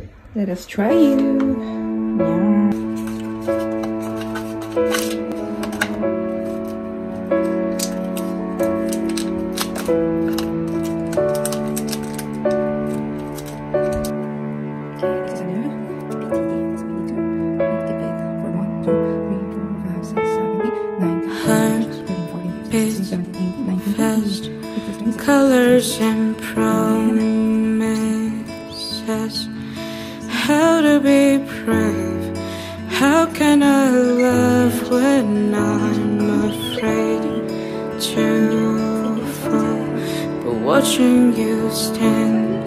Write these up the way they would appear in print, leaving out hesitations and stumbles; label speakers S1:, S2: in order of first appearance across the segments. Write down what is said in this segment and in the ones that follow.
S1: Let us try you. Yeah.
S2: Colors and promises. How to be brave? How can I love when I'm afraid to fall? But watching you stand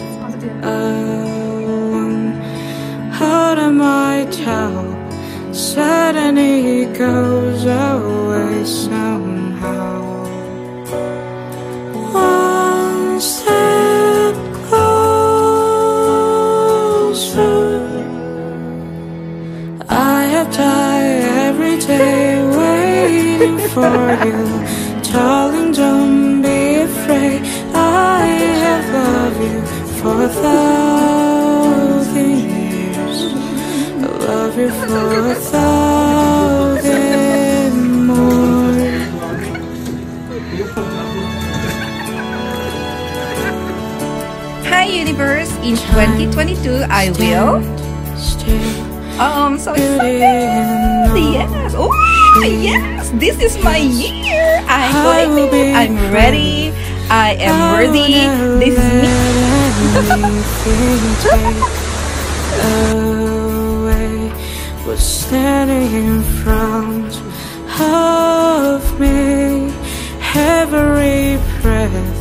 S2: alone, how do I tell? Suddenly it goes away somehow. One step closer. I have died every day waiting for you, darling, don't be afraid. I have loved you for 1,000 years. I love you for 1,000 more.
S1: Hi universe, in 2022 I will. I'm so excited. Yes. Oh yes, this is my year. I'm claiming it. I'm ready. I am worthy. This is
S2: me. Was standing in front of me. Every breath